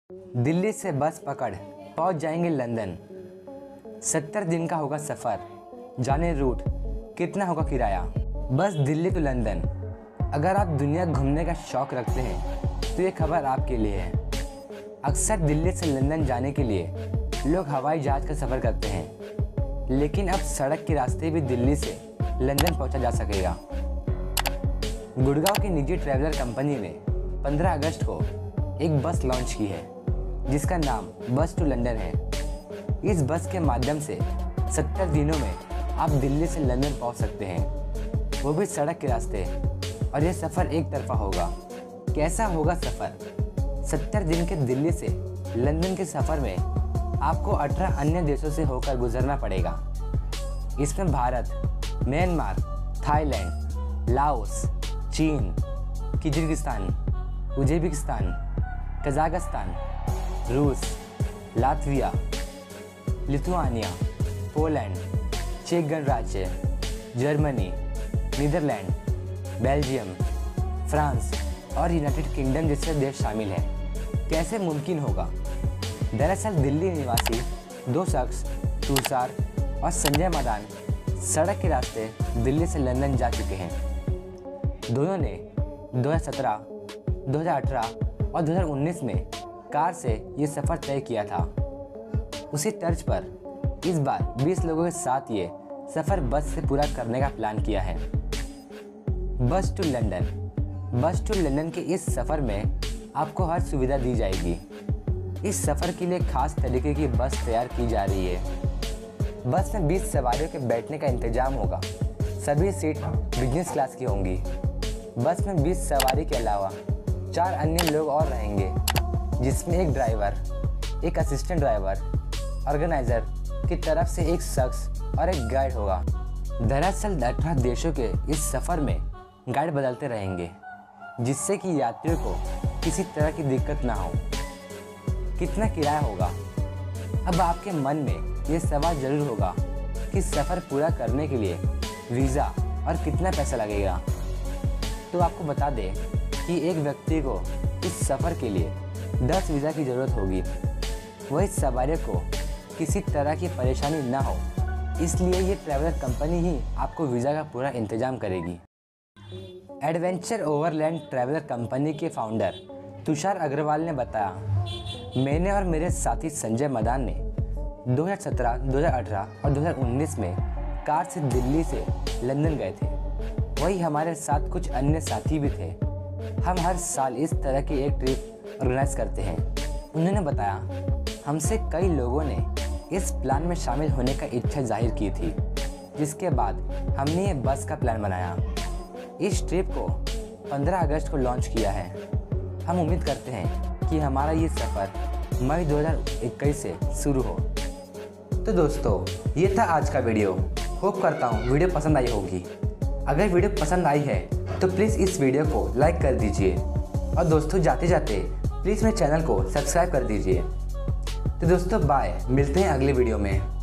दिल्ली से बस पकड़ पहुंच जाएंगे लंदन। 70 दिन का होगा सफ़र, जाने रूट कितना होगा किराया। बस दिल्ली टू लंदन। अगर आप दुनिया घूमने का शौक़ रखते हैं तो ये खबर आपके लिए है। अक्सर दिल्ली से लंदन जाने के लिए लोग हवाई जहाज़ का सफ़र करते हैं, लेकिन अब सड़क के रास्ते भी दिल्ली से लंदन पहुंचा जा सकेगा। गुड़गांव की निजी ट्रैवलर कंपनी ने 15 अगस्त को एक बस लॉन्च की है जिसका नाम बस टू लंदन है। इस बस के माध्यम से 70 दिनों में आप दिल्ली से लंदन पहुंच सकते हैं, वो भी सड़क के रास्ते। और यह सफ़र एक तरफा होगा। कैसा होगा सफ़र? 70 दिन के दिल्ली से लंदन के सफ़र में आपको 18 अन्य देशों से होकर गुजरना पड़ेगा। इसमें भारत, म्यांमार, थाईलैंड, लाओस, चीन, किर्गिस्तान, उज़्बेकिस्तान, कजाकिस्तान, रूस, लातविया, लिथुआनिया, पोलैंड, चेक गणराज्य, जर्मनी, नीदरलैंड, बेल्जियम, फ्रांस और यूनाइटेड किंगडम जैसे देश शामिल हैं। कैसे मुमकिन होगा? दरअसल दिल्ली निवासी 2 शख्स, तुषार और संजय मदान, सड़क के रास्ते दिल्ली से लंदन जा चुके हैं। दोनों ने 2017, 2018 और 2019 में कार से ये सफ़र तय किया था। उसी तर्ज पर इस बार 20 लोगों के साथ ये सफ़र बस से पूरा करने का प्लान किया है। Bus to London. Bus to London के इस सफ़र में आपको हर सुविधा दी जाएगी। इस सफ़र के लिए खास तरीके की बस तैयार की जा रही है। बस में 20 सवारियों के बैठने का इंतजाम होगा। सभी सीट बिजनेस क्लास की होंगी। बस में 20 सवारी के अलावा 4 अन्य लोग और रहेंगे, जिसमें एक ड्राइवर, एक असिस्टेंट ड्राइवर, ऑर्गेनाइज़र की तरफ से एक शख्स और एक गाइड होगा। दरअसल 18 देशों के इस सफ़र में गाइड बदलते रहेंगे, जिससे कि यात्रियों को किसी तरह की दिक्कत ना हो। कितना किराया होगा? अब आपके मन में ये सवाल ज़रूर होगा कि सफ़र पूरा करने के लिए वीज़ा और कितना पैसा लगेगा। तो आपको बता दें कि एक व्यक्ति को इस सफ़र के लिए 10 वीज़ा की ज़रूरत होगी। वही सवारियों को किसी तरह की परेशानी ना हो, इसलिए ये ट्रैवलर कंपनी ही आपको वीज़ा का पूरा इंतजाम करेगी। एडवेंचर ओवरलैंड ट्रैवलर कंपनी के फाउंडर तुषार अग्रवाल ने बताया, मैंने और मेरे साथी संजय मदान ने 2017, 2018 और 2019 में कार से दिल्ली से लंदन गए थे। वही हमारे साथ कुछ अन्य साथी भी थे। हम हर साल इस तरह की एक ट्रिप ऑर्गेनाइज करते हैं। उन्होंने बताया, हमसे कई लोगों ने इस प्लान में शामिल होने का इच्छा जाहिर की थी, जिसके बाद हमने ये बस का प्लान बनाया। इस ट्रिप को 15 अगस्त को लॉन्च किया है। हम उम्मीद करते हैं कि हमारा ये सफ़र मई 2021 से शुरू हो। तो दोस्तों, ये था आज का वीडियो। होप करता हूँ वीडियो पसंद आई होगी। अगर वीडियो पसंद आई है तो प्लीज़ इस वीडियो को लाइक कर दीजिए और दोस्तों जाते जाते प्लीज़ मेरे चैनल को सब्सक्राइब कर दीजिए। तो दोस्तों बाय, मिलते हैं अगले वीडियो में।